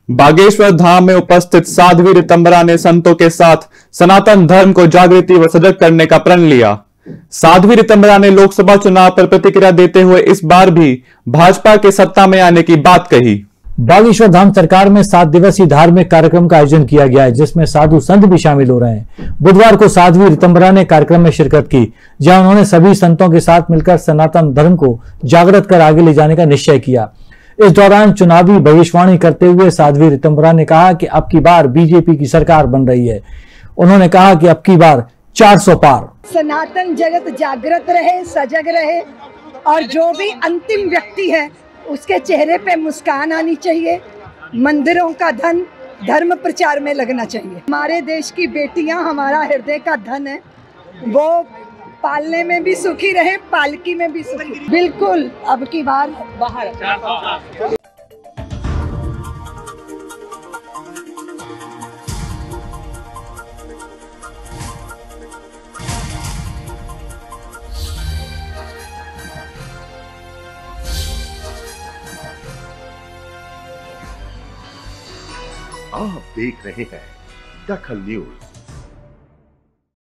बागेश्वर धाम में उपस्थित साध्वी ऋतंबरा ने संतों के साथ सनातन धर्म को जागृति व सजग करने का प्रण लिया। साध्वी ऋतंबरा ने लोकसभा चुनाव पर प्रतिक्रिया देते हुए इस बार भी भाजपा के सत्ता में आने की बात कही। बागेश्वर धाम सरकार में 7 दिवसीय धार्मिक कार्यक्रम का आयोजन किया गया है, जिसमें साधु संत भी शामिल हो रहे हैं। बुधवार को साध्वी ऋतंबरा ने कार्यक्रम में शिरकत की, जहां उन्होंने सभी संतों के साथ मिलकर सनातन धर्म को जागृत कर आगे ले जाने का निश्चय किया। इस दौरान चुनावी भविष्यवाणी करते हुए साध्वी ऋतंबरा ने कहा कि अब की बार बीजेपी की सरकार बन रही है। उन्होंने कहा कि अब की बार 400 पार। सनातन जगत जागृत रहे, सजग रहे और जो भी अंतिम व्यक्ति है उसके चेहरे पे मुस्कान आनी चाहिए। मंदिरों का धन धर्म प्रचार में लगना चाहिए। हमारे देश की बेटियां हमारा हृदय का धन है, वो पालने में भी सुखी रहे, पालकी में भी सुखी। बिल्कुल अब की बार बाहर। आप देख रहे हैं दखल न्यूज।